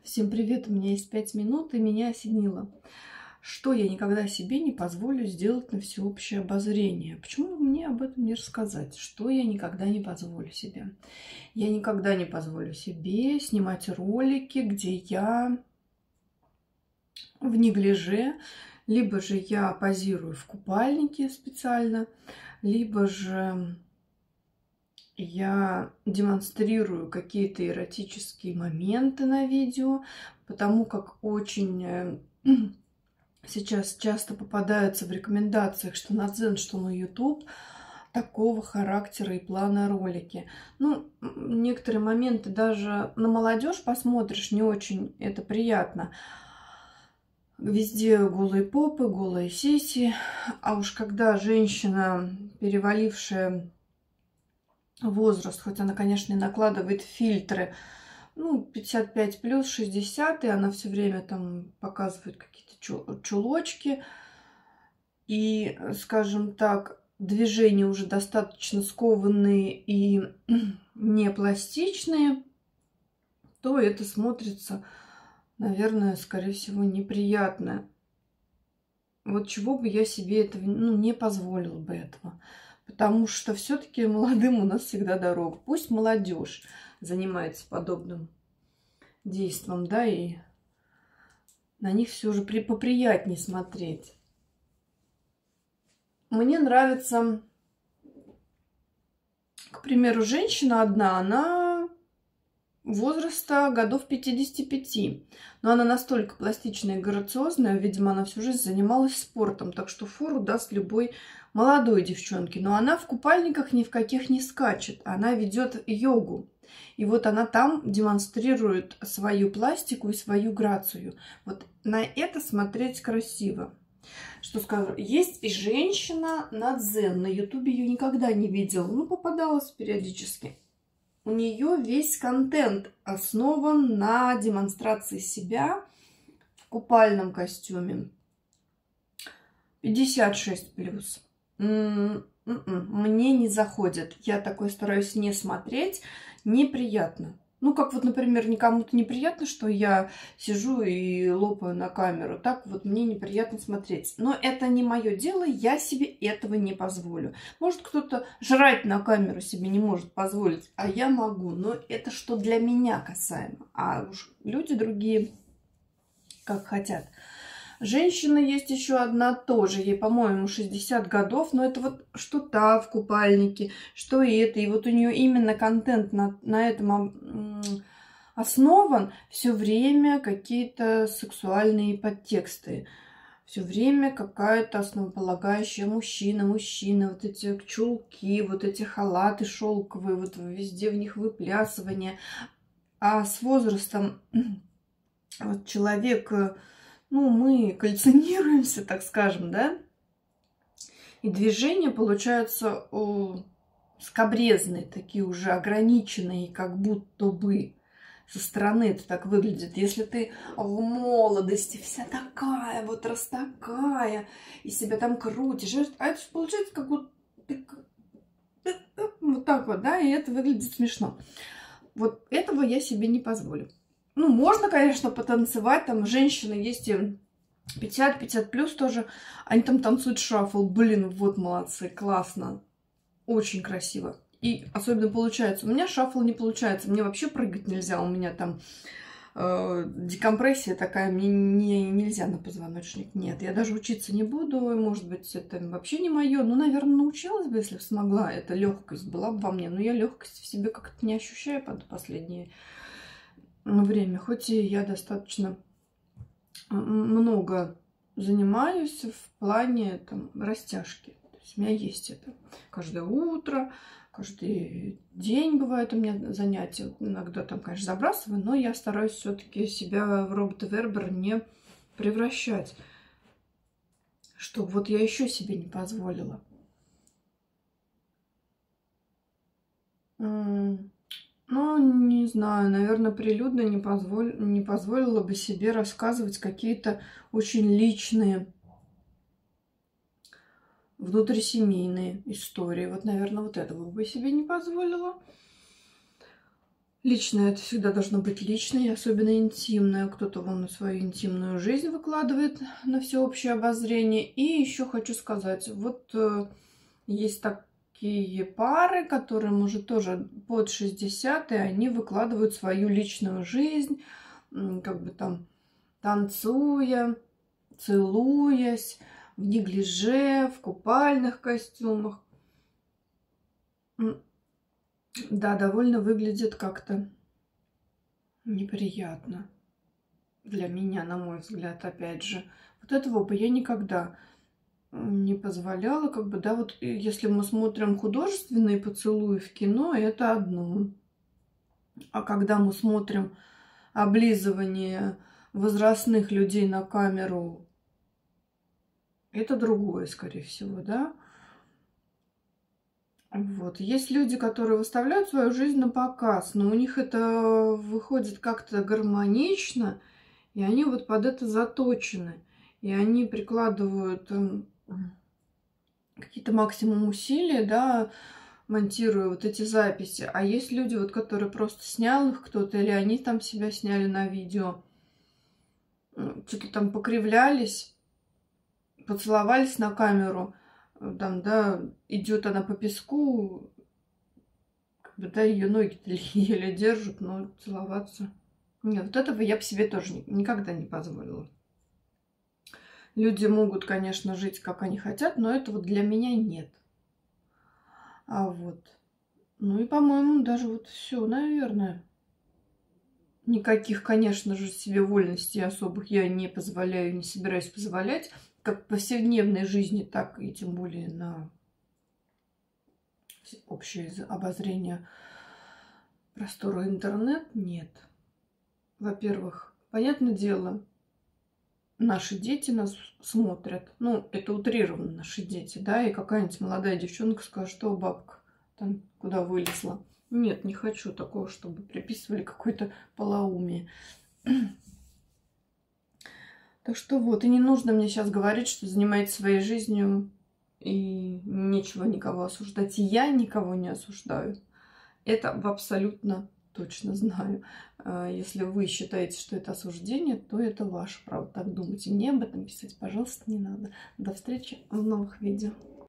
Всем привет! У меня есть 5 минут, и меня осенило. Что я никогда себе не позволю сделать на всеобщее обозрение? Почему бы мне об этом не рассказать? Что я никогда не позволю себе? Я никогда не позволю себе снимать ролики, где я в неглиже, либо же я позирую в купальнике специально, либо же я демонстрирую какие-то эротические моменты на видео, потому как очень сейчас часто попадаются в рекомендациях, что на Дзен, что на YouTube, такого характера и плана ролики. Ну, некоторые моменты даже на молодежь посмотришь, не очень это приятно. Везде голые попы, голые сиси. А уж когда женщина, перевалившая возраст, хоть она, конечно, и накладывает фильтры, 55 плюс, 60, и она все время там показывает какие-то чулочки. И, скажем так, движения уже достаточно скованные и не пластичные, то это смотрится, наверное, скорее всего, неприятно. Вот чего бы я себе этого, не позволила бы этого. Потому что все-таки молодым у нас всегда дорога. Пусть молодежь занимается подобным действом, да, и на них все же поприятнее смотреть. Мне нравится, к примеру, женщина одна, она возраста годов 55. Но она настолько пластичная и грациозная, видимо, она всю жизнь занималась спортом, так что фору даст любой молодой девчонке. Но она в купальниках ни в каких не скачет, она ведет йогу. И вот она там демонстрирует свою пластику и свою грацию. Вот на это смотреть красиво. Что скажу, есть и женщина на Дзен. На Ютубе ее никогда не видела, попадалась периодически. У нее весь контент основан на демонстрации себя в купальном костюме. 56 плюс. Мне не заходит. Я такое стараюсь не смотреть. Неприятно. Как вот, например, никому-то неприятно, что я сижу и лопаю на камеру. Так вот мне неприятно смотреть. Но это не мое дело, я себе этого не позволю. Может, кто-то жрать на камеру себе не может позволить, а я могу. Но это что для меня касаемо. А уж люди другие как хотят. Женщина есть еще одна тоже, ей, по-моему, 60 годов, но это вот что та в купальнике, что и это. И вот у нее именно контент на этом основан, все время какие-то сексуальные подтексты. Все время какая-то основополагающая мужчина, вот эти чулки, вот эти халаты шелковые, вот везде в них выплясывание. А с возрастом вот человек... мы кальцинируемся, так скажем, да? И движения получаются скабрезные, такие уже ограниченные, как будто бы со стороны это так выглядит. Если ты в молодости вся такая, вот раз такая, и себя там крутишь, а это же получается как будто вот так вот, да, и это выглядит смешно. Вот этого я себе не позволю. Можно, конечно, потанцевать. Там женщины есть 50 плюс тоже. Они там танцуют шафл. Блин, вот молодцы, классно. Очень красиво. И особенно получается. У меня шафл не получается. Мне вообще прыгать нельзя. У меня там декомпрессия такая. Мне нельзя на позвоночник. Нет, я даже учиться не буду. Может быть, это вообще не мое. Наверное, научилась бы, если бы смогла. Эта легкость была бы во мне. Но я легкость в себе как-то не ощущаю под последние время, хоть и я достаточно много занимаюсь в плане растяжки. То есть у меня есть это каждое утро, каждый день бывает у меня занятия. Иногда там, конечно, забрасываю, но я стараюсь все-таки себя в робота Вербер не превращать. Чтобы вот я еще себе не позволила. Не знаю, наверное, прилюдно не позволила бы себе рассказывать какие-то очень личные внутрисемейные истории. Вот, наверное, вот этого бы себе не позволила. Личное — это всегда должно быть личное, особенно интимное. Кто-то вон свою интимную жизнь выкладывает на всеобщее обозрение. И еще хочу сказать, вот есть такие пары, которым уже тоже под 60, и они выкладывают свою личную жизнь, как бы там танцуя, целуясь, в неглиже, в купальных костюмах. Да, довольно выглядит как-то неприятно. Для меня, на мой взгляд, опять же. Вот этого бы я никогда не позволяла, как бы, да, вот если мы смотрим художественные поцелуи в кино, это одно. А когда мы смотрим облизывание возрастных людей на камеру, это другое, скорее всего, да. Вот. Есть люди, которые выставляют свою жизнь на показ, но у них это выходит как-то гармонично, и они вот под это заточены. И они прикладывают какие-то максимум усилия, да, монтируя вот эти записи. А есть люди, вот, которые просто снял их кто-то, или они там себя сняли на видео, что-то там покривлялись, поцеловались на камеру, там, да, идет она по песку, как бы, да, ее ноги еле держат, но целоваться. Нет, вот этого я бы себе тоже никогда не позволила. Люди могут, конечно, жить, как они хотят, но это вот для меня нет. А вот. Ну и, по-моему, даже вот все, наверное. Никаких, конечно же, себе вольностей особых я не позволяю, не собираюсь позволять. Как в повседневной жизни, так и тем более на общее обозрение простора интернет нет. Во-первых, понятное дело, наши дети нас смотрят. Ну, это утрированно наши дети, да, и какая-нибудь молодая девчонка скажет, что бабка там куда вылезла. Нет, не хочу такого, чтобы приписывали какое-то полоумие. Так что вот, и не нужно мне сейчас говорить, что занимаетесь своей жизнью и нечего никого осуждать. И я никого не осуждаю. Это абсолютно точно знаю. Если вы считаете, что это осуждение, то это ваше право так думать. И мне об этом писать, пожалуйста, не надо. До встречи в новых видео.